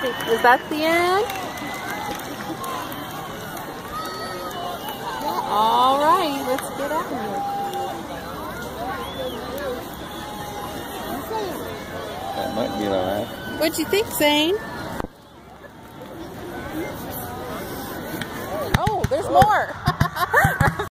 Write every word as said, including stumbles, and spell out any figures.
Is that the end? All right, let's get out of here. That might be all right. What'd you think, Zane? Oh, there's more.